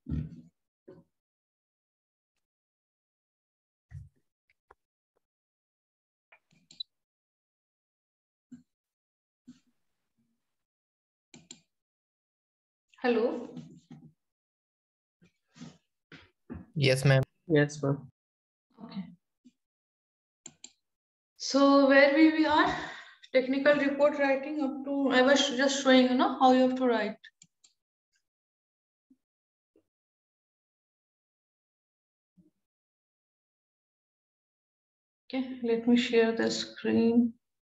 Hello. Yes, ma'am. Yes, ma'am. Okay. So where we are? Technical report writing up to, I was just showing, how you have to write. Okay, let me share the screen.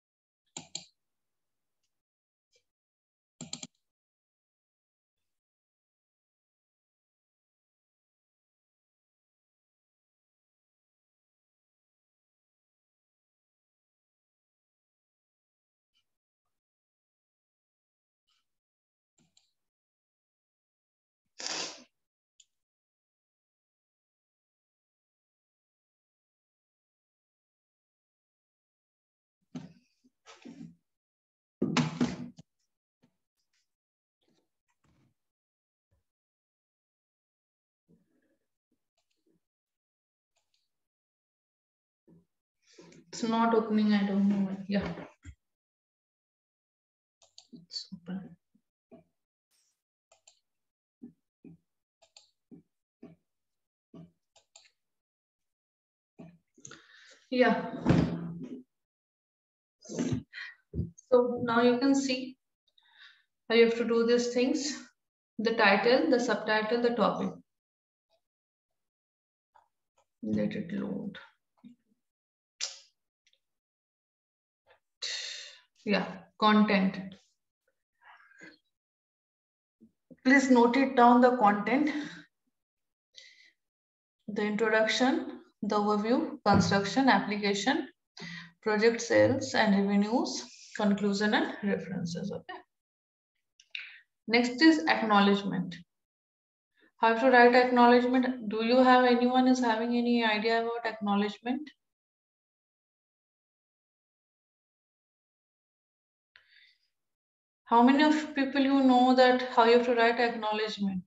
It's not opening, I don't know why. Yeah. It's open. Yeah. So now you can see how you have to do these things. The title, the subtitle, the topic. Let it load. Yeah, content. Please note it down, the content, the introduction, the overview, construction, application, project sales and revenues, conclusion and references. Okay. Next is acknowledgement. How to write acknowledgement? Do you have anyone is having any idea about acknowledgement? How many of people you know that how you have to write acknowledgement?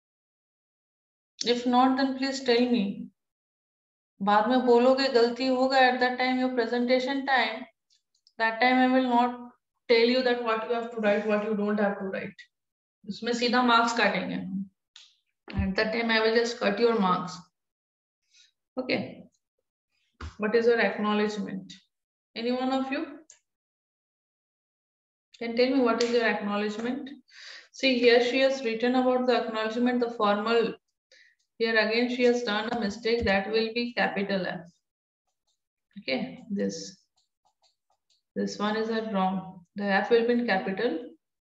If not, then please tell me. बाद में बोलोगे गलती होगा at that time your presentation time. That time I will not tell you that what you have to write, what you don't have to write. उसमें सीधा marks काटेंगे. At that time I will just cut your marks. Okay. What is your acknowledgement? Any one of you can tell me what is your acknowledgement? See, here she has written about the acknowledgement, the formal. Here again she has done a mistake, that will be capital F. Okay, this one is wrong. The F will be in capital.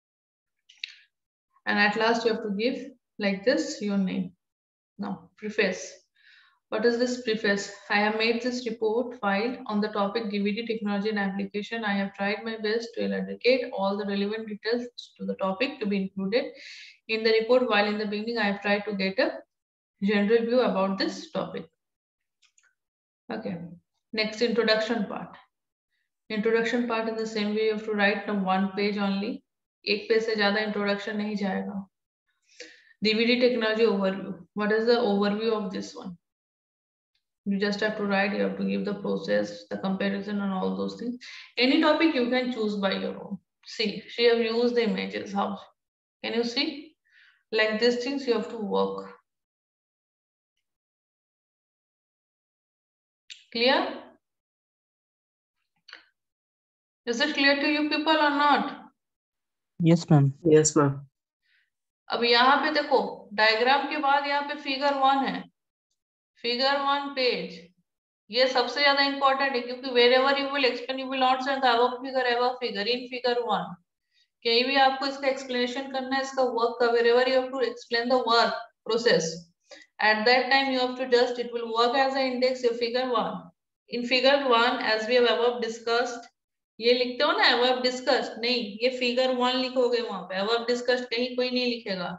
And at last you have to give like this your name. Now, preface. What is this preface? I have made this report file on the topic DVD technology and application. I have tried my best to eradicate all the relevant details to the topic to be included in the report. While in the beginning, I have tried to get a general view about this topic. Okay. Next, introduction part. Introduction part in the same way you have to write on 1 page only. एक page से ज़्यादा introduction नहीं जाएगा. DVD technology overview. What is the overview of this one? You just have to write, you have to give the process, the comparison and all those things. Any topic you can choose by your own. See, she have used the images. How? Can you see? Like these things you have to work. Clear? Is it clear to you people or not? Yes, ma'am. Yes, ma'am. अब यहाँ पे देखो, diagram के बाद यहाँ पे figure 1 है. Figure 1 page. ये सबसे ज्यादा इंपॉर्टेंट है क्योंकि wherever you will explain, you will not say the above figure in figure 1. कहीं भी आपको इसका एक्सप्लेनेशन करना है, इसका वर्क का, wherever you have to explain the work process, at that time you have to just, it will work as an index of figure 1. In figure 1 as we have above discussed, ये लिखते हो ना above discussed, नहीं, ये figure 1 लिखोगे वहां पे. above discussed कहीं कोई नहीं लिखेगा.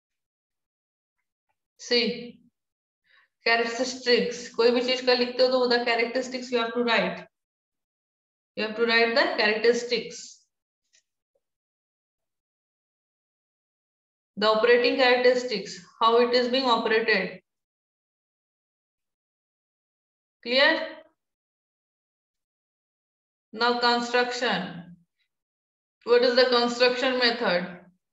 See, characteristics, कोई भी चीज का लिखते हो तो the characteristics you have to write. You have to write the characteristics. The operating characteristics, how it is being operated. Clear? Now construction. What is the construction method?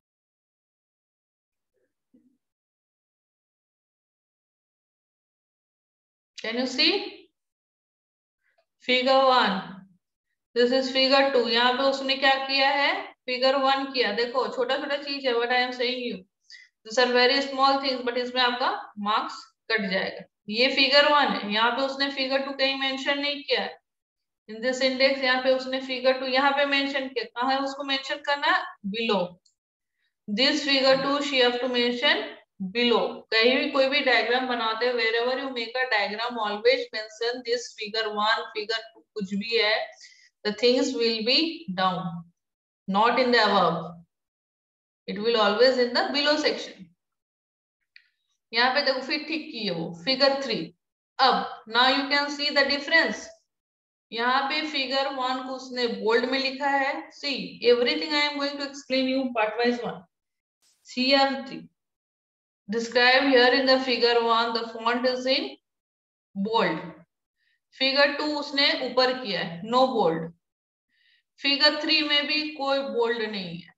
Can you see? Figure 1. This is figure 2. यहाँ पे उसने क्या किया है? Figure 1 किया. देखो छोटा छोटा चीज है. What I am saying you. These are very small things, but इसमें आपका marks कट जाएगा. ये figure 1 है. यहाँ पे उसने figure 2 कहीं mention नहीं किया है. In this index यहाँ पे उसने figure 2 यहाँ पे mention किया. कहाँ है उसको mention करना है? Below. This figure 2 she have to mention below. कहीं भी कोई भी डायग्राम बनाते हैं, wherever you make a diagram, always mention this figure 1, figure 2, कुछ भी है, the things will be down, not in the above. It will always in the below section. यहाँ पे देखो फिर ठीक की है वो figure 3. अब now you can see the difference. यहाँ पे figure 1 को उसने bold में लिखा है. See, everything I am going to explain you part wise one. CR3 described here in the figure 1, the font is in bold. Figure 2 उसने ऊपर किया है, no bold. Figure 3 में भी कोई bold नहीं है.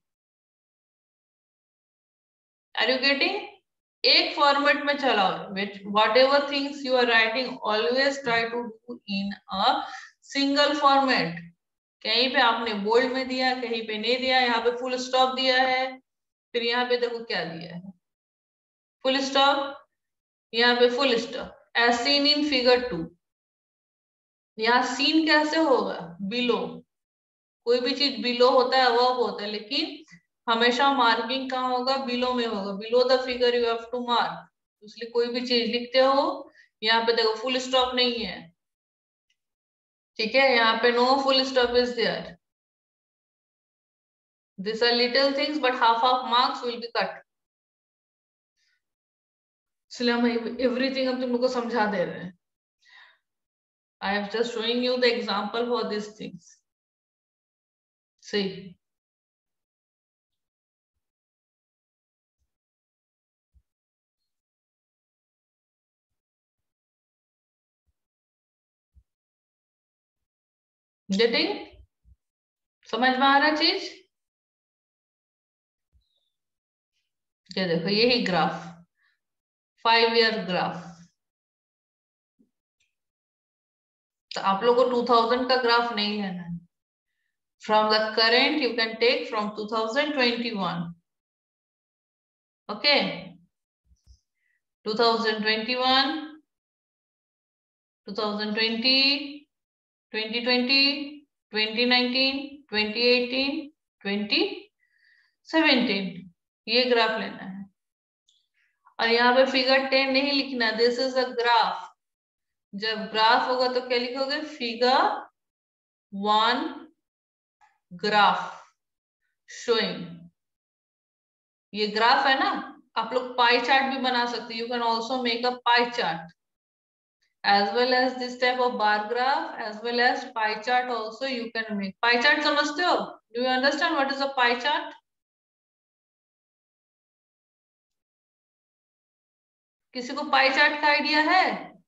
Are you getting? एक फॉर्मेट में चलाओ. Whatever things you are writing, always try to do in a single format. कहीं पे आपने bold में दिया, कहीं पे नहीं दिया. यहाँ पे full stop दिया है, फिर यहाँ पे देखो क्या दिया है, full stop, यहाँ पे full stop, as seen in figure 2. यहाँ सीन कैसे होगा? बिलो. कोई भी चीज बिलो होता है, वर्ब होता है, लेकिन हमेशा मार्किंग कहाँ होगा? बिलो में होगा. Below the figure you have to mark. इसलिए कोई भी चीज लिखते हो, यहाँ पे देखो फुल स्टॉप नहीं है, ठीक है? यहाँ पे no full stop is there. These are little things, but half of marks will be cut. इसलिए हम एवरीथिंग हम तुम लोग को समझा दे रहे हैं. I am just showing you the example for these things. See. Getting? समझ में आ रहा है चीज? ये देखो यही ग्राफ, 5-year ग्राफ. तो आप लोगों को 2000 का ग्राफ नहीं है ना. From the current you can take from 2021. Okay, 2021, 2020, 2020, 2019, 2018, 2017. ये ग्राफ लेना है. और यहाँ पे फिगर 10 नहीं लिखना. This is a graph. जब ग्राफ होगा तो क्या लिखोगे? Figure 1 graph showing. ये ग्राफ है ना. आप लोग पाई चार्ट भी बना सकते. You can also make a pie chart as well as this type of bar graph, as well as pie chart also you can make. Pie chart समझते हो? Do you understand what is a pie chart? किसी को pie chart का idea है?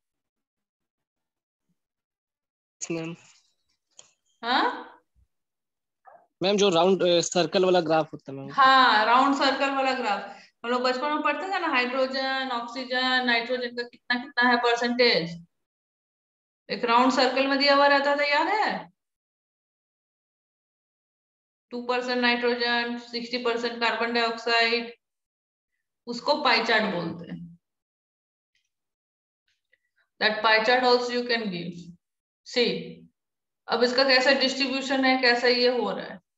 Ma'am. हाँ ma'am, जो round circle वाला graph होता है मैम. हाँ, राउंड सर्कल वाला ग्राफ. हम लोग बचपन में पढ़ते थे ना, हाइड्रोजन, ऑक्सीजन, नाइट्रोजन का कितना कितना है परसेंटेज. एक राउंड सर्कल में दिया हुआ रहता था, याद है? 2% नाइट्रोजन, 60% कार्बन डाइऑक्साइड. उसको पाई चार्ट बोलते हैं. That pie chart also you can give. See, अब इसका कैसा डिस्ट्रीब्यूशन है, कैसा ये हो रहा है,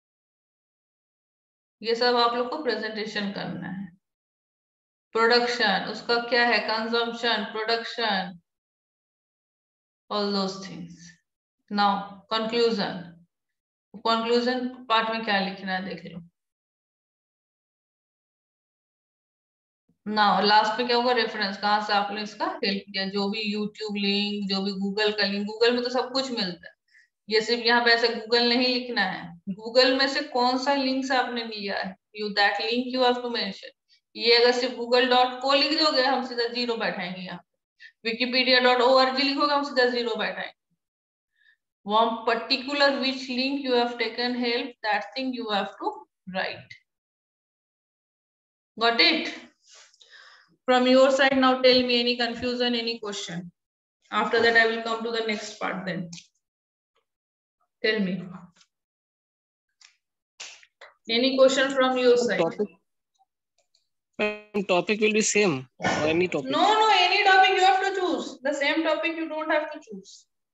ये सब आप लोग को प्रेजेंटेशन करना है. प्रोडक्शन, उसका क्या है, consumption, production, all those things. Now conclusion. Conclusion part में क्या लिखना है देख लो. नाउ लास्ट में क्या होगा? रेफरेंस. कहाँ से आपने इसका हेल्प किया? जो भी यूट्यूब लिंक, जो भी गूगल का लिंक. गूगल में तो सब कुछ मिलता है. ये सिर्फ यहाँ पे ऐसे गूगल नहीं लिखना है. गूगल में से कौन सा लिंक से आपने लिया है, You that link you have to mention. ये अगर सिर्फ google.co लिख दोगे हम सीधा 0 बैठाएंगे यहाँ. wikipedia.org लिखोगे हम सीधा 0 बैठाएंगे. One particular which link you have taken help, that thing you have to write. Got it? From your side now, tell me any confusion, any question. After that I will come to the next part then. Tell me. Any question from your side? Topic will be same or any topic? No, any topic you have to choose. The same topic you don't have to choose.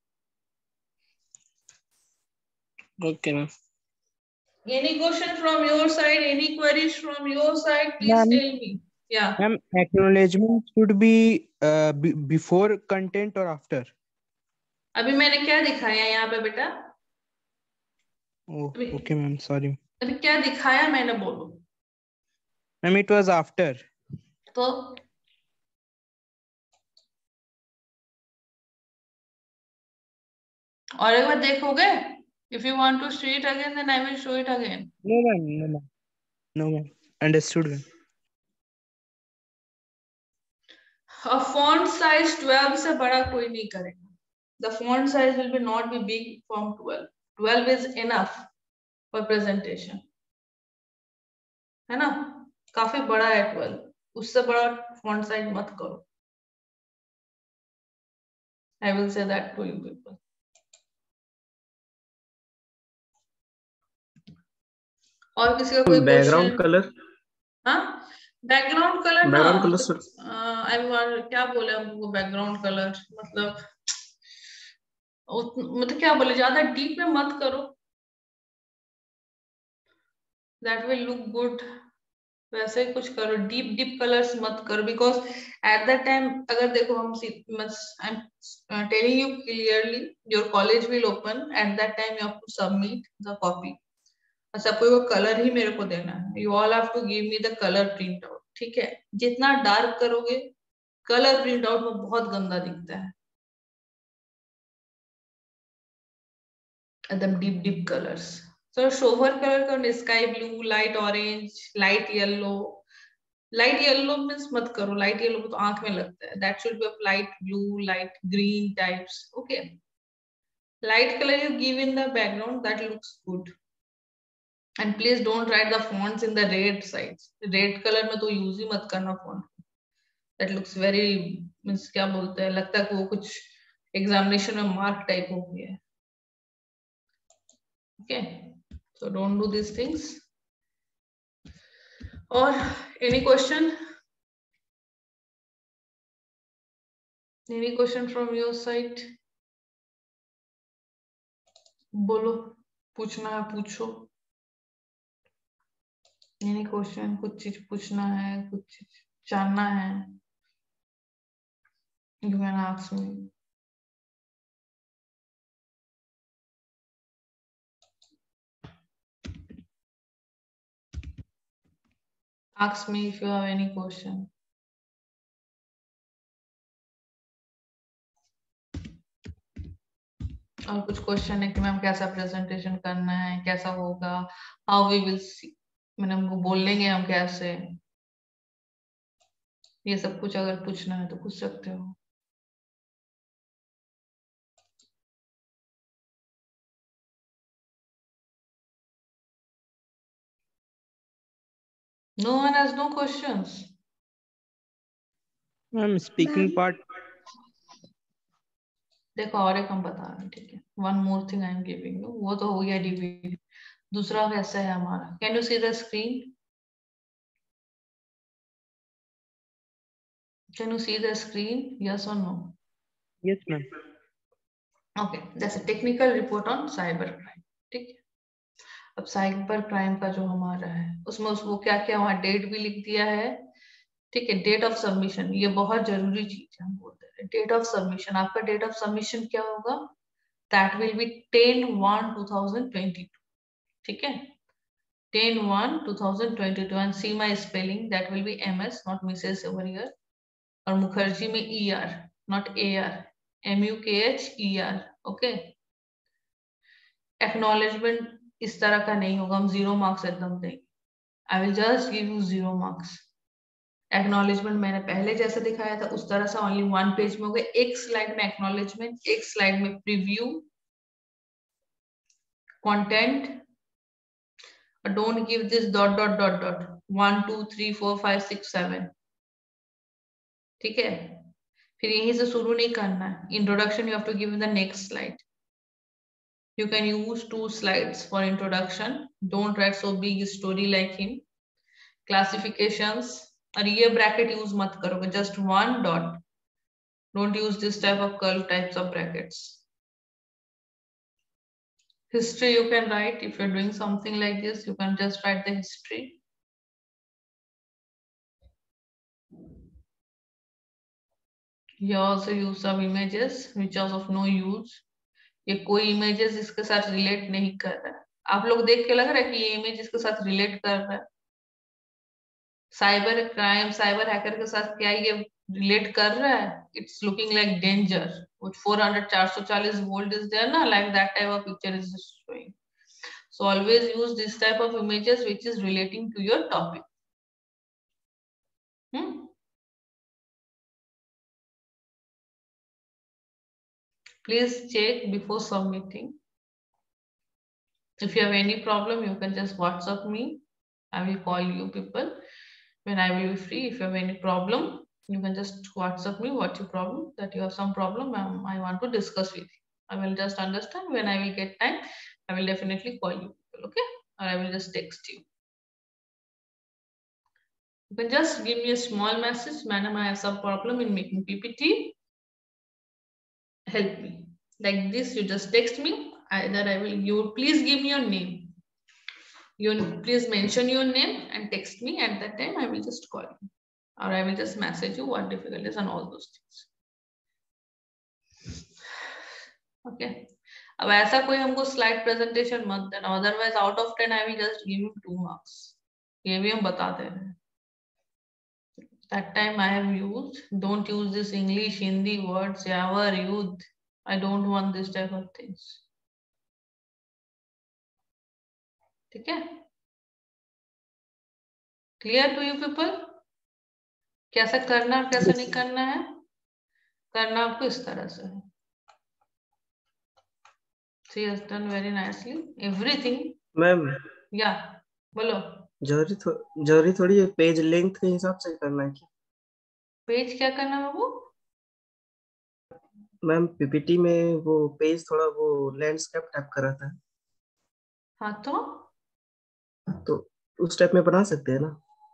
Okay, ma'am. Any question from your side? Any queries from your side? Please tell me. Yeah. Ma'am, acknowledgement should be before content or after? अभी मैंने क्या दिखाया यहाँ पे बेटा? Oh, okay, ma'am. Sorry. अभी क्या दिखाया मैंने बोलो? Ma'am, it was after. तो और एक बार देखोगे? If you want to see it again, then I will show it again. No, ma'am. No, ma'am. No, ma'am. Understood, ma'am. A font size 12 से बड़ा कोई नहीं करेगा. The font size will be not be big from 12. 12 is enough for presentation. है ना? काफी बड़ा है 12. उससे बड़ा font size मत करो. I will say that to you people. और किसी का कोई बैकग्राउंड कलर? हाँ, बैकग्राउंड कलर ना. बैकग्राउंड कलर क्या बोले हमको बैकग्राउंड कलर मतलब क्या बोले, ज्यादा डीप में मत करो. That will look good. वैसे ही कुछ करो, डीप कलर्स मत करो. बिकॉज एट दैट टाइम अगर देखो हम I am telling you clearly, your college will open. At that time you have to submit the copy. सबको वो कलर ही मेरे को देना है. You all have to give me the colour print out. ठीक है? जितना डार्क करोगे कलर प्रिंट आउट में बहुत गंदा दिखता है. एकदम deep colours. So sober colour का sky blue, light orange, light yellow. Light yellow means मत करो. लाइट येलो को तो आंख में लगता है. That should be of light blue, light green types. Okay, light colour you give in the background, that looks good. And please don't write the fonts in the red sides. Red color में तो use ही मत करना font. That looks very means क्या बोलते हैं, लगता है कि वो कुछ एग्जामिनेशन में मार्क टाइप हो गया है. Okay, so don't do these things. Or any question? Any question from your side? बोलो, पूछना है पूछो. Any question? कुछ चीज पूछना है, कुछ चीज जानना है, you can ask me. Ask me if you have any question. और कुछ क्वेश्चन है कि मैम कैसा प्रेजेंटेशन करना है, कैसा होगा, हाउ वी विल सी, मैंने हमको बोल लेंगे हम कैसे. ये सब कुछ अगर पूछना है तो पूछ सकते हो. No one has no questions. Ma'am, speaking part. देखो और एक हम बता रहे हैं. ठीक है, one more thing I am giving you. वो तो हो गया डीवीडी. दूसरा कैसा है हमारा? Can you see the screen? Can you see the screen? Yes or no? Yes, ma'am. Okay, that's a technical report on cyber crime. ठीक है. अब साइबर क्राइम का जो हमारा है उसमें उसको क्या क्या वहाँ डेट भी लिख दिया है. ठीक है, डेट ऑफ सबमिशन, ये बहुत जरूरी चीज है. हम बोलते हैं डेट ऑफ सबमिशन. आपका डेट ऑफ सबमिशन क्या होगा? That will be 10/1/2022. ठीक है, 10/1/2022. and see my spelling, that will be MS, not Mrs. over here. और मुखर्जी में ER, not AR. MUKHER. Okay. Acknowledgement इस तरह का नहीं होगा, हम 0 मार्क्स एकदम देंगे. I will just give you 0 marks. Acknowledgement मैंने पहले जैसे दिखाया था उस तरह से only 1 पेज में हो गया, एक स्लाइड में acknowledgement, एक स्लाइड में preview, content. Don't give this ... 1 2 3 4 5 6 7. ठीक है, फिर यहीं से शुरू नहीं करना है. Introduction you have to give in the next slide. You can use 2 slides for introduction. Don't write so big story like him. Classifications, और ये bracket use मत करोगे, just 1 dot. Don't use this type of curl types of brackets. History you can write. If you're doing something like this, you can just write the history. You also use some images which are of no use. ये कोई images इसके साथ relate नहीं कर रहा है. आप लोग देख के लग रहा है कि ये इमेज इसके साथ रिलेट कर रहा है. साइबर क्राइम, साइबर हैकर के साथ क्या ये रिलेट कर रहा है? It's looking like danger. With 440 volt is there ना, like that type of picture is showing. So always use this type of images which is relating to your topic. Please check before submitting. If you have any problem, you can just WhatsApp me. I will call you people when I will be free. If you have any problem, you can just WhatsApp me what your problem, that you have some problem I want to discuss with you. I will just understand. When I will get time, I will definitely call you people, okay? Or I will just text you. You can just give me a small message, madam, I have some problem in making PPT. Help me. Like this, you just text me. You please give me your name. Please mention your name and text me. At that time, I will just call you. Or I will just message you what difficulties and all those things. Okay. अब ऐसा कोई हमको slide presentation मत देना, otherwise out of 10 I will just give you 2 marks. ये भी हम बताते हैं. That time I have used, don't use this English, Hindi words, yavar, youth. I don't want this type of things. ठीक है? Clear to you people? कैसा करना है, कैसा नहीं करना है? करना आपको इस तरह से है. She has done very nicely. Everything. Ma'am. Yeah. बोलो. जरूरी थोड़ी है पेज लेंथ के हिसाब से करना है क्या? पेज क्या करना है बाबू? मैम पीपीटी में वो पेज थोड़ा वो लैंडस्केप टाइप का रहता है. हाँ तो उस टाइप में बना सकते हैं ना?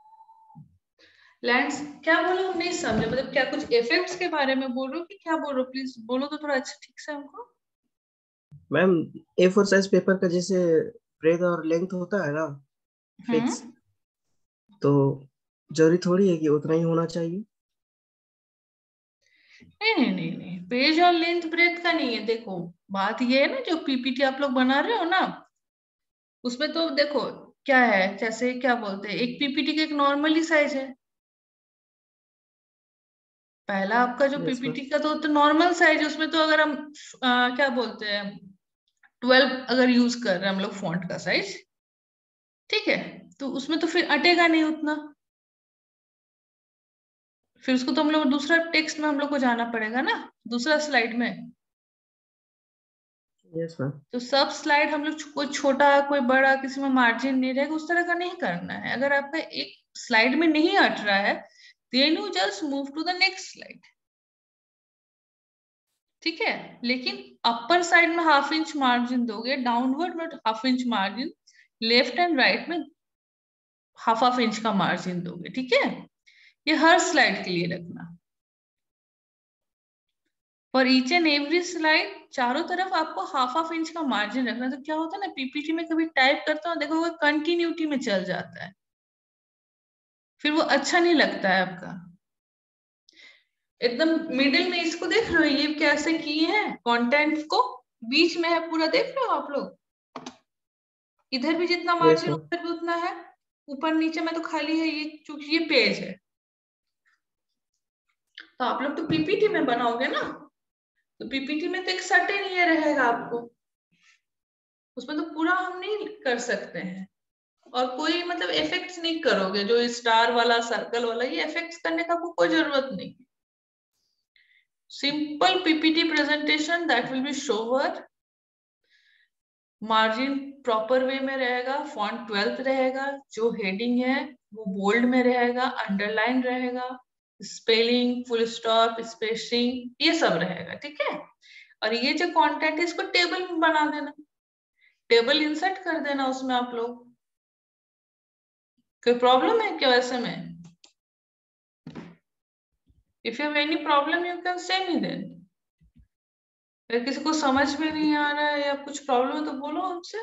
लैंड्स क्या बोलो, हम नहीं समझे. मतलब क्या कुछ इफेक्ट्स के बारे में बोल रहे हो कि क्या बोल रहे हो? प्लीज बोलो तो थोड़ा अच्छा ठीक से हमको. मैम A4 साइज पेपर का जैसे ब्रेथ और लेंथ होता है ना फिक्स, तो जरूरी थोड़ी है कि उतना ही होना चाहिए. नहीं, पेज और लेंथ ब्रेथ का नहीं है. देखो बात ये है ना, जो पीपीटी आप लोग बना रहे हो ना, उसमें तो देखो क्या है, जैसे क्या बोलते हैं, एक पीपीटी का एक नॉर्मली साइज है. पहला आपका जो पीपीटी का तो नॉर्मल साइज है. उसमें तो अगर हम क्या बोलते हैं 12 अगर यूज कर रहे हैं हम लोग फॉन्ट का साइज, ठीक है, तो उसमें तो फिर अटेगा नहीं उतना. फिर उसको तो हम लोग दूसरा टेक्स्ट में हम लोग को जाना पड़ेगा ना, दूसरा स्लाइड में. Yes ma'am. तो सब स्लाइड हम लोग कोई छोटा कोई बड़ा, किसी में मार्जिन नहीं रहेगा, उस तरह का नहीं करना है. अगर आपका एक स्लाइड में नहीं अट रहा है, then you just move to the next slide. ठीक है, लेकिन अपर साइड में ½ इंच मार्जिन दोगे, डाउनवर्ड में ½ inch margin, left and right में ½ इंच का मार्जिन दोगे. ठीक है, ये हर स्लाइड के लिए रखना. For each and every slide चारों तरफ आपको ½ इंच का मार्जिन रखना. तो क्या होता है ना, पीपीटी में कभी टाइप करता हूँ देखो वो कंटिन्यूटी में चल जाता है, फिर वो अच्छा नहीं लगता है आपका. एकदम मिडिल में इसको देख रहे हो, ये कैसे किए हैं, कंटेंट को बीच में है पूरा, देख रहे हो आप लोग. इधर भी जितना मार्जिन उधर भी उतना है, ऊपर नीचे में तो खाली है ये, चूंकि ये पेज है. तो आप लोग तो पीपीटी में बनाओगे ना, तो पीपीटी में तो एक सर्टेन ये रहेगा आपको, उसमें तो पूरा हम नहीं कर सकते हैं. और कोई मतलब इफेक्ट्स नहीं करोगे, जो स्टार वाला सर्कल वाला ये इफेक्ट्स करने का कोई जरूरत नहीं। Simple PPT presentation that will be shower, margin proper way में रहेगा, फॉन्ट 12th रहेगा, जो हेडिंग है वो बोल्ड में रहेगा, अंडरलाइन रहेगा, स्पेलिंग, फुल स्टॉप, स्पेसिंग ये सब रहेगा, ठीक है। और ये जो कंटेंट है इसको टेबल में बना देना, टेबल इंसर्ट कर देना उसमें आप लोग। कोई प्रॉब्लम है क्या वैसे में? If you have any problem you can say me then. अगर किसी को समझ में नहीं आ रहा है या कुछ प्रॉब्लम है तो बोलो हमसे।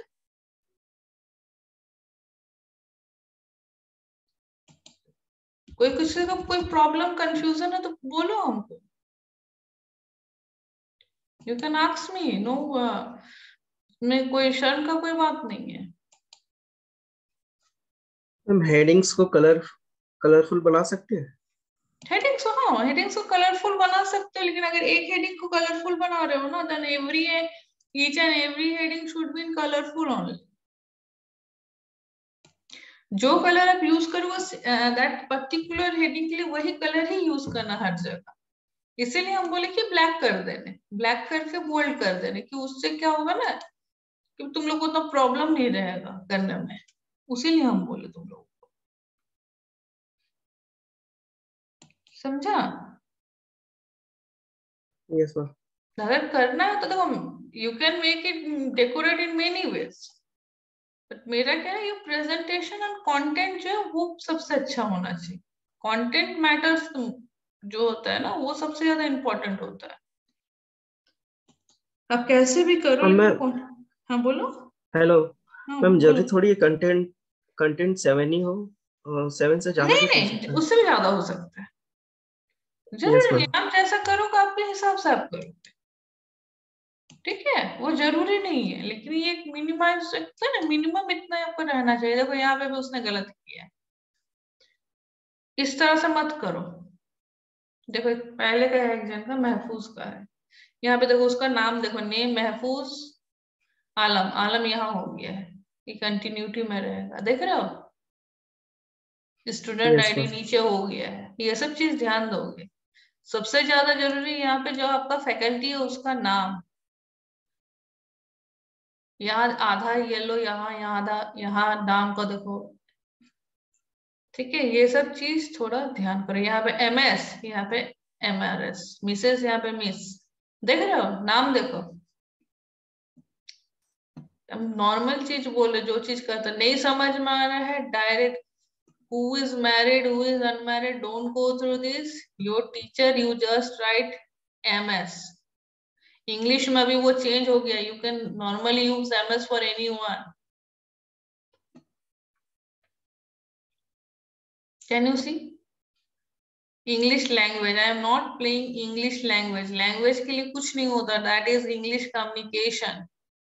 कोई किसी को कोई प्रॉब्लम कंफ्यूजन है तो बोलो हमको, you can ask me, no में कोई शर्म का कोई बात नहीं है। हम हेडिंग्स को कलरफुल बना सकते हैं। हेडिंग्स, हाँ हेडिंग्स को कलरफुल बना सकते हो, लेकिन अगर एक हेडिंग को कलरफुल बना रहे हो ना, then each and every heading should be in colourful only. जो कलर आप यूज करो दैट पर्टिकुलर हेडिंग के लिए वही कलर ही यूज करना हर जगह। इसीलिए हम बोले कि ब्लैक कर देने, ब्लैक करके बोल्ड कर देने, कि उससे क्या होगा ना कि तुम लोग को उतना प्रॉब्लम नहीं रहेगा करने में, उसीलिए हम बोले तुम लोग को, समझा? Yes ma'am. अगर करना है तो देखो, you can make it decorate in many ways, but मेरा क्या है, ये प्रेजेंटेशन एंड कंटेंट जो है वो सबसे अच्छा होना चाहिए। कंटेंट मैटर्स जो होता है ना वो सबसे ज्यादा इंपॉर्टेंट होता है। आप कैसे भी करो लेकिन हाँ बोलो। हेलो हाँ मैम, बोलो। जरूरी थोड़ी है कंटेंट 7 ही हो, 7 से ज्यादा नहीं भी हो नहीं, सकता है। उससे भी ज्यादा हो सकता है, यस जरूरी नहीं। मैम। आप जैसा करोगे आपके हिसाब से आप करो, ठीक है, वो जरूरी नहीं है, लेकिन ये एक मिनिमाइज है ना, मिनिमम इतना आपको रहना चाहिए। देखो यहाँ पे भी उसने गलत किया है, इस तरह से मत करो। देखो पहले का एग्जाम था, महफूज का है, यहाँ पे देखो उसका नाम देखो, नेम महफूज आलम, आलम यहाँ हो गया है, ये कंटिन्यूटी में रहेगा, देख रहे हो? Student yes ID ma'am. नीचे हो गया है, ये सब चीज ध्यान दोगे। सबसे ज्यादा जरूरी यहाँ पे जो आपका फैकल्टी है उसका नाम, यहाँ आधा येलो, यहाँ आधा, यहाँ नाम को देखो, ठीक है। ये सब चीज थोड़ा ध्यान करो। यहाँ पे MS, यहाँ पे MRS, मिसेस यहाँ पे मिस, देख रहे हो? नाम देखो, हम नॉर्मल चीज बोले, जो चीज करते नहीं समझ में आ रहा है direct who is married, who is unmarried, don't go through this, your teacher, you just write MS। English में भी वो चेंज हो गया, you can normally use MS for anyone. Can you see? English language, I am not playing English language, language के लिए कुछ नहीं होता, दैट इज इंग्लिश कम्युनिकेशन।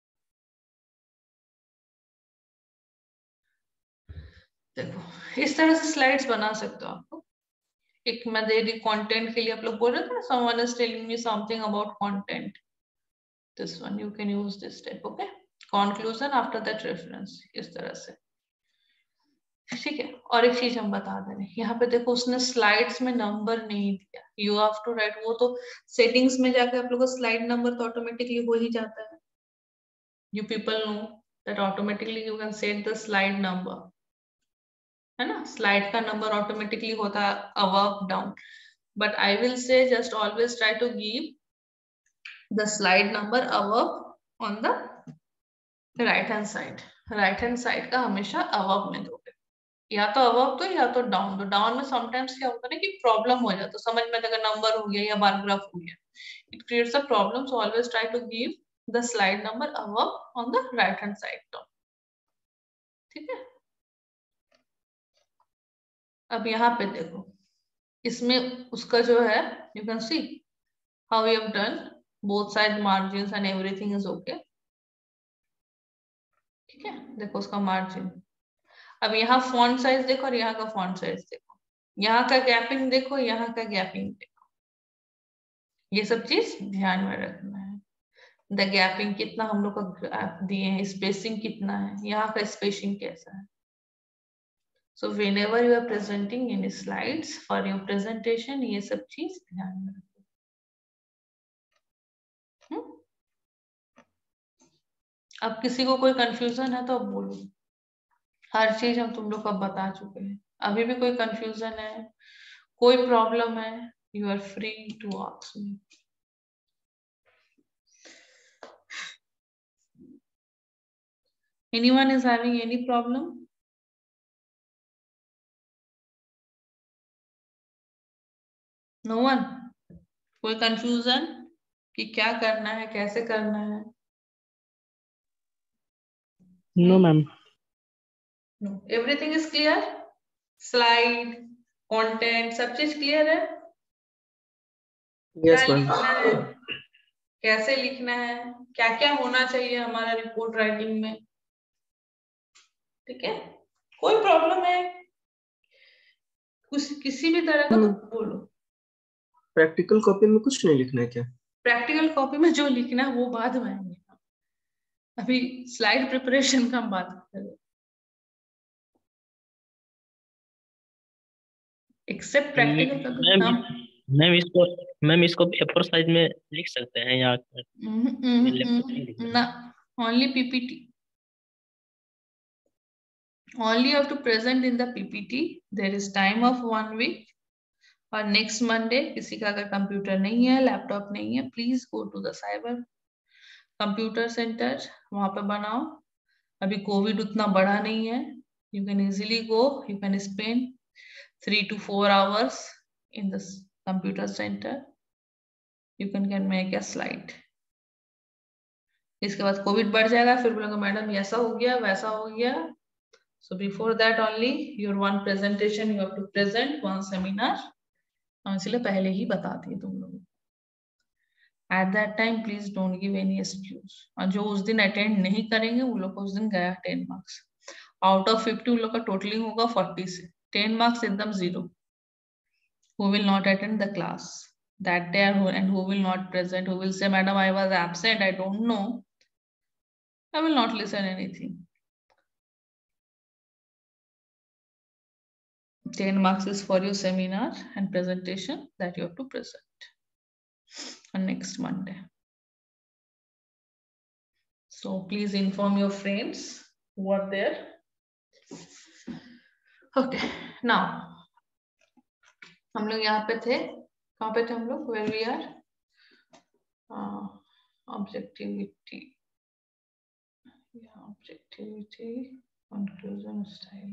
देखो इस तरह से स्लाइड्स बना सकते हो आपको। एक मैं दे दी कंटेंट के लिए, आप लोग बोल रहे थे ना, someone is telling me something about content, this one you can use this type, okay. Conclusion after that reference, इस तरह से, ठीक है। और एक चीज हम बता दे रहे हैं, यहाँ पे देखो उसने स्लाइड्स में नंबर नहीं दिया, यू हैव टू राइट, वो तो सेटिंग्स में जाके आप लोगों को स्लाइड नंबर तो ऑटोमेटिकली हो ही जाता है, you people know that automatically you can set the slide number, है ना, स्लाइड का नंबर ऑटोमेटिकली होता है up down, but I will say just always try to give the slide number up on the right hand side. Right hand side का हमेशा up में दोगे, या तो अबव दो या तो डाउन दो। डाउन में समटाइम्स क्या होता है ना कि प्रॉब्लम हो जाता है समझ में, अगर नंबर हो गया या बार ग्राफ हो गया, it creates a problem, so always try to give the slide number above on the right hand side term, ठीक है। अब यहाँ पे देखो, इसमें उसका जो है, you can see how we have done both side margins and everything is okay, ठीक है। देखो उसका मार्जिन, अब यहाँ फॉन्ट साइज देखो और यहाँ का फॉन्ट साइज देखो, यहाँ का गैपिंग देखो, यहाँ का गैपिंग देखो, ये सब चीज ध्यान में रखना है। द गैपिंग कितना हम लोग का दिए हैं, स्पेसिंग कितना है, यहाँ का स्पेसिंग कैसा है, So whenever you are presenting any slides for your presentation, ये सब चीज ध्यान में रखो. अब किसी को कोई कंफ्यूजन है तो अब बोलो. हर चीज हम तुम लोग को अब बता चुके हैं. अभी भी कोई कंफ्यूजन है, कोई प्रॉब्लम है, you are free to ask me. Anyone is having any problem? No one? कोई कंफ्यूजन कि क्या करना है, कैसे करना है? No, ma'am. No. Everything is clear? Slide, content, सब चीज क्लियर है? यस क्या मैम. लिखना है, कैसे लिखना है, क्या क्या होना चाहिए हमारा रिपोर्ट राइटिंग में? ठीक है, कोई प्रॉब्लम है कुछ किसी भी तरह का तो बोलो. प्रैक्टिकल कॉपी में कुछ नहीं लिखना है क्या? प्रैक्टिकल कॉपी में जो लिखना है वो बाद में आएंगे. अभी स्लाइड प्रिपरेशन का हम बात कर रहे हैं. एक्सेप्ट प्रैक्टिकल का मैम इसको पेपर साइज में लिख सकते हैं या ना. Only PPT. Only you have to present in the PPT. There is time of 1 week. और नेक्स्ट मंडे किसी का अगर कंप्यूटर नहीं है, लैपटॉप नहीं है, please go to the cyber computer centre, वहां पे बनाओ. अभी कोविड उतना बड़ा नहीं है. You can easily go, you can spend 3 to 4 hours in the computer center. You can make a slide. इसके बाद कोविड बढ़ जाएगा, फिर बोलेंगे मैडम ऐसा हो गया, वैसा हो गया. So before that only your one presentation you have to present, one seminar. हम इसलिए पहले ही बता दिए तुम लोगों को. At that time please don't give any excuse. और जो उस दिन अटेंड नहीं करेंगे वो लोग को उस दिन गया 10 मार्क्स. आउट ऑफ 50 उन लोग का टोटलिंग होगा 40 से. 10 मार्क्स एकदम 0. Who will not attend the class that day and who will not present, who will say madam I was absent, I don't know, I will not listen anything. 10 marks is for your seminar and presentation that you have to present on next Monday. So please inform your friends who are there. Okay, now हम लोग यहाँ पे थे. कहाँ पे थे हम लोग? Where we are? Objectivity. Yeah, objectivity, conclusion style.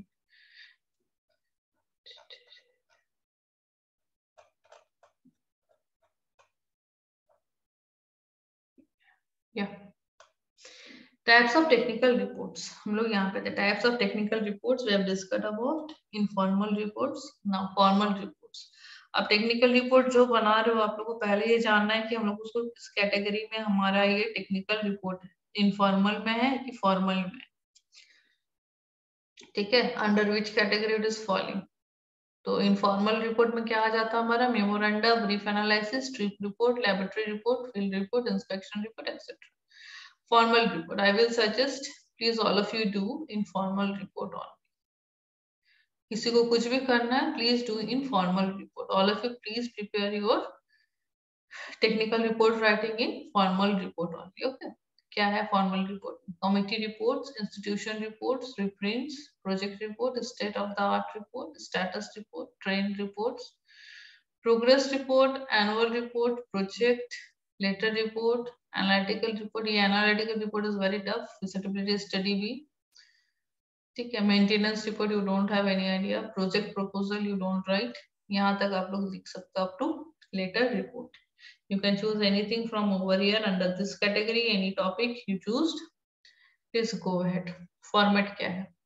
Yeah. Types of technical reports. हम लोग यहाँ पे थे. Types of technical reports we have discussed about informal reports. Now formal reports. अब टेक्निकल रिपोर्ट जो बना रहे हो आप लोगों को पहले ये जानना है कि हम लोग उसको किस कैटेगरी में हमारा ये टेक्निकल रिपोर्ट है. इनफॉर्मल में है कि फॉर्मल में. ठीक है, under which category it is falling. तो इनफॉर्मल रिपोर्ट में क्या आ जाता है हमारा? Memorandum, brief analysis, trip report, laboratory report, field report, inspection report, etcetera. Formal report, I will suggest please all of you do informal report only. किसी को कुछ भी करना है please do informal report. All of you please prepare your technical report writing in formal report only. Okay, क्या है formal report? Committee reports, institution reports, reprints, project report, state of the art report, status report, trend reports, progress report, annual report, project, letter report, analytical report. ये analytical report is very tough. Feasibility study भी. ठीक है, maintenance report you don't have any idea. Project proposal you don't write. यहाँ तक आप लोग लिख सकते हो up to letter report. You can choose anything from over here under this category. Any topic you choose, please go ahead. Format क्या है?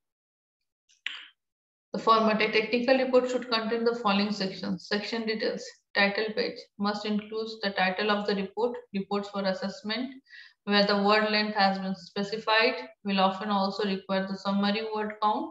The format, a technical report should contain the following sections. Section details. Title page must include the title of the report, reports for assessment, where the word length has been specified. Will often also require the summary word count.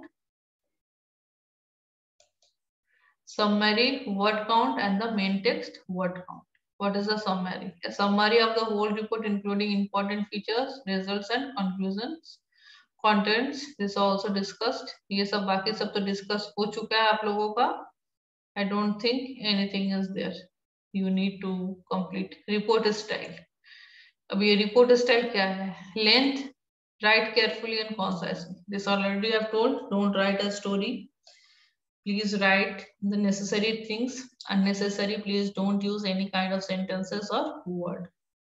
Summary word count and the main text word count. What is the summary? A summary of the whole report including important features, results and conclusions. contents, this also discussed. ये सब बाकी सब तो discuss हो चुका है आप लोगों का. I don't think anything is there. You need to complete report style. अब ये report style क्या है? Length, write carefully and concisely. This already I have told. Don't write a story. Please write the necessary things. Unnecessary, please don't use any kind of sentences or word.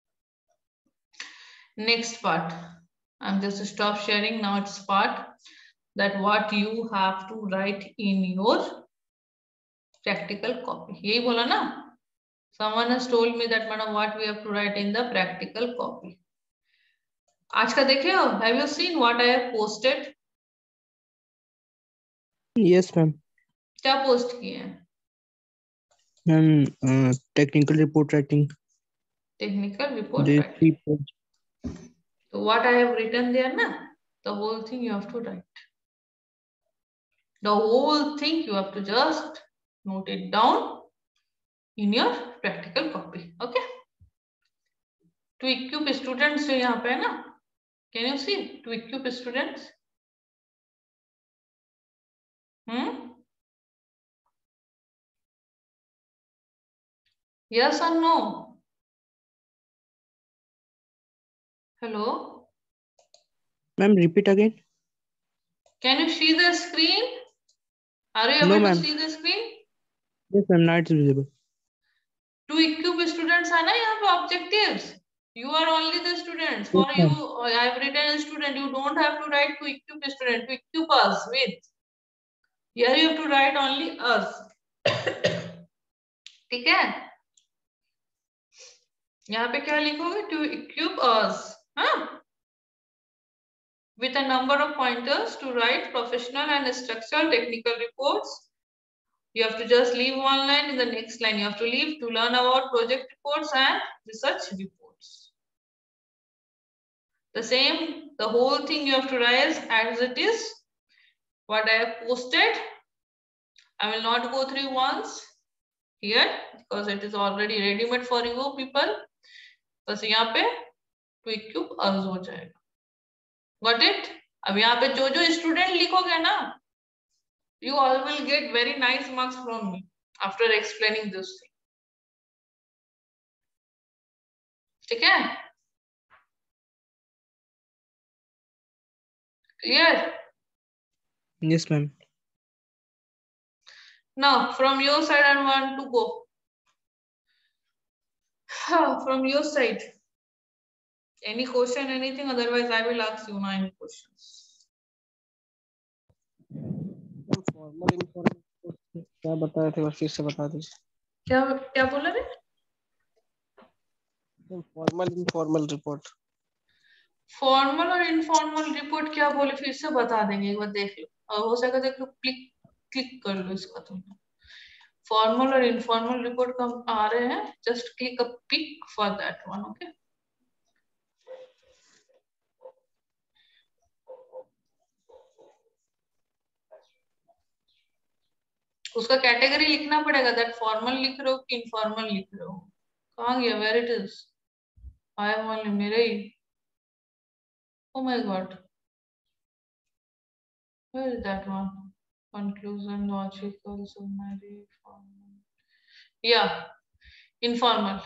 Next part. I'm just stop sharing now. It's part that what you have to write in your practical copy. यही बोला ना? Someone has told me that madam what we have to write in the practical copy. आज का देखे हो? Have you seen what I have posted? Yes, ma'am. क्या post किए हैं? Ma'am, technical report writing. Technical report The writing. report. So what I have written there na? The whole thing you have to write. The whole thing you have to just note it down in your practical copy. Okay. To equip students जो यहाँ पे है ना? Can you see? To equip students. Yes or no? Hello? Ma'am, repeat again. Can you see the screen? Are you No, able to ma'am. see the screen? Yes, ma'am. Now it's visible. To equip students है ना यहाँ पे objectives. You are only the students. For Yes, you, ma'am. I have written a student. You don't have to write to equip student. To equip us with. Here you have to write only us. ठीक है? यहाँ पे क्या लिखोगे? To equip us. हाँ? With a number of pointers to write professional and structural technical reports. You have to just leave one line. In the next line, you have to leave to learn about project reports and research reports. The same, the whole thing you have to write as it is. What I have posted, I will not go through once here because it is already ready-made for you people. बस यहाँ पे to equip us हो जाएगा. Got it? अब यहाँ पे जो जो student लिखोगे ना, you all will get very nice marks from me after explaining this thing. ठीक है? Clear? Yes, ma'am. Now, from your side, I want to go. From your side. Any question, anything? Otherwise, I will ask you now any questions. Formal informal क्या बताए थे, फिर से बता दीजिए. क्या क्या बोला रे? Formal informal report. फॉर्मल और इनफॉर्मल रिपोर्ट क्या बोले, फिर से बता देंगे, एक बार देख लो. और हो सके देख लो, क्लिक कर लो इसका. तुम फॉर्मल और इनफॉर्मल रिपोर्ट कम आ रहे हैं. Just click a pick for that one. Okay. उसका कैटेगरी लिखना पड़ेगा. दैट फॉर्मल लिख रहे हो कि इनफॉर्मल लिख रहे हो. कहाँ गया? Where it is? I am only मेरे ही. Oh my God. Where is that one? Conclusion, logical, summary, formal. Yeah, informal.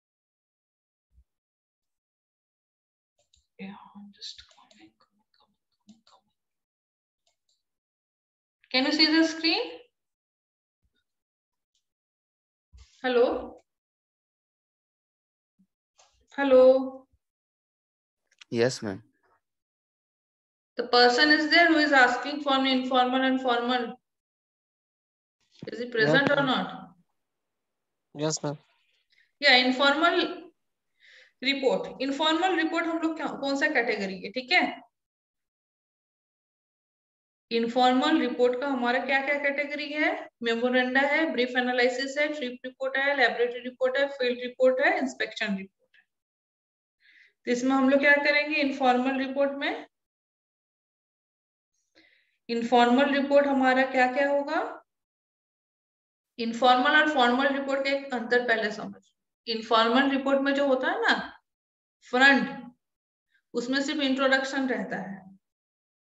Yeah, I'm just coming. Can you see the screen? Hello? Hello? Yes, ma'am. The person is there who is asking for informal and formal. Is he present or not? Yes, ma'am. Yeah, informal report. Informal report हम लोग कौन सा category है? ठीक है. Informal report का हमारा क्या क्या कैटेगरी है? मेमोरेंडा है, ब्रीफ एनालिसिस है, ट्रिप रिपोर्ट है, लैबोरेटरी रिपोर्ट है, फील्ड रिपोर्ट है, इंस्पेक्शन रिपोर्ट है. तो इसमें हम लोग क्या करेंगे? इनफॉर्मल रिपोर्ट में इनफॉर्मल रिपोर्ट हमारा क्या क्या होगा? इनफॉर्मल और फॉर्मल रिपोर्ट का एक अंतर पहले समझ. इनफॉर्मल रिपोर्ट में जो होता है ना फ्रंट, उसमें सिर्फ इंट्रोडक्शन रहता है.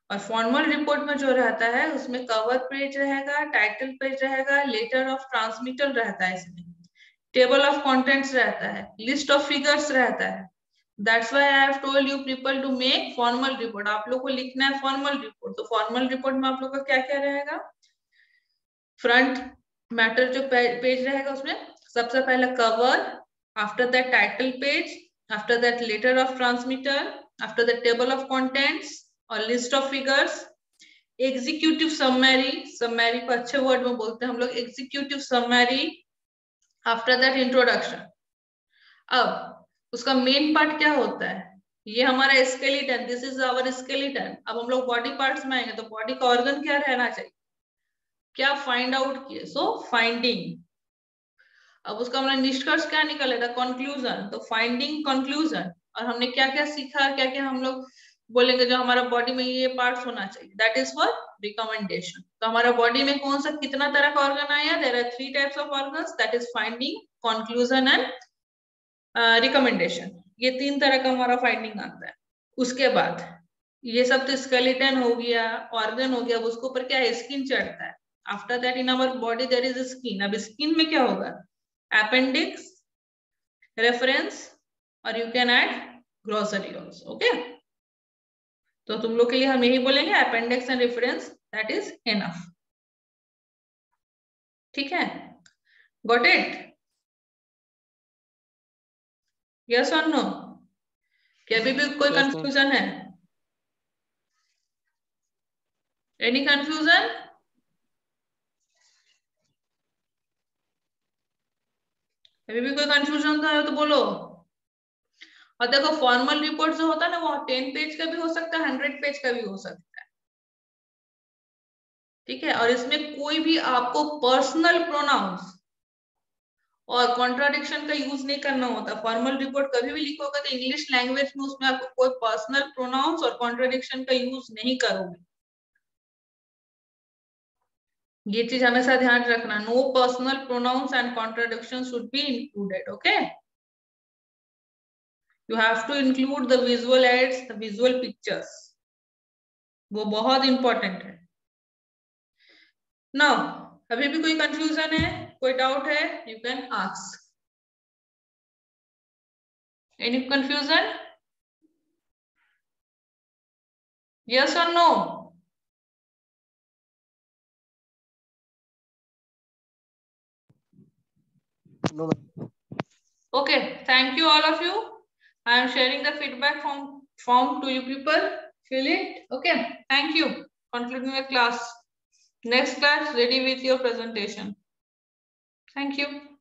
और फॉर्मल रिपोर्ट में जो रहता है उसमें कवर पेज रहेगा, टाइटल पेज रहेगा, लेटर ऑफ ट्रांसमिटर रहता है, इसमें टेबल ऑफ कंटेंट्स रहता है, लिस्ट ऑफ फिगर्स रहता है. That's why I have told you people to make formal report. आप लोग को लिखना है फॉर्मल रिपोर्ट. तो फॉर्मल रिपोर्ट में आप लोग का क्या क्या रहेगा? फ्रंट मैटर जो पेज रहेगा उसमें सबसे पहले cover, after that title page, after that letter of transmitter, after that table of contents और list of figures, executive summary. Summary को अच्छे वर्ड में बोलते हैं हम लोग, executive summary. After that introduction. अब उसका मेन पार्ट क्या होता है? ये हमारा skeleton, this is our skeleton. अब हम लोग बॉडी पार्ट्स में आएंगे तो बॉडी का ऑर्गन क्या रहना चाहिए, क्या फाइंड आउट किए. So finding. अब उसका हमने निष्कर्ष क्या निकाला था? कंक्लूजन. तो फाइंडिंग, कंक्लूजन. और हमने क्या क्या सीखा, क्या क्या हम लोग बोलेंगे जो हमारा बॉडी में ये पार्ट्स होना चाहिए. That is for recommendation. तो हमारा बॉडी में कौन सा कितना तरह का ऑर्गन आया? There are 3 types of organs, that is finding, conclusion and recommendation. ये 3 तरह का हमारा फाइंडिंग आता है. उसके बाद ये सब तो स्केलेटन हो गया, ऑर्गन हो गया. अब उसके ऊपर क्या है? स्किन चढ़ता है. After that in our body there is skin. अब स्किन में क्या होगा? अपेंडिक्स, रेफरेंस और you can add glossary also. Okay, तो तुम लोग के लिए हम यही बोलेंगे appendix and reference, that is enough. ठीक है, got it? Yes or no? क्या अभी भी कोई कंफ्यूजन है? Any confusion? अभी भी कोई कंफ्यूजन है तो बोलो. और देखो फॉर्मल रिपोर्ट जो होता है ना वो 10 पेज का भी हो सकता है, 100 पेज का भी हो सकता है. ठीक है, और इसमें कोई भी आपको पर्सनल प्रोनाउंस और कॉन्ट्राडिक्शन का यूज नहीं करना होता. फॉर्मल रिपोर्ट कभी भी लिखोगे तो इंग्लिश लैंग्वेज में उसमें आपको कोई पर्सनल प्रोनाउंस और कॉन्ट्राडिक्शन का यूज नहीं करोगे. ये चीज हमेशा ध्यान रखना. No personal pronouns and contradiction should be included. Okay, you have to include the visual aids, the visual pictures. वो बहुत इंपॉर्टेंट है. नाउ अभी भी कोई कंफ्यूजन है, कोई डाउट है? You can ask. Any confusion? Yes or no? No. Okay, thank you all of you. I am sharing the feedback form to you people. Fill it. Okay, thank you. Concluding the class. Next class, ready with your presentation. Thank you.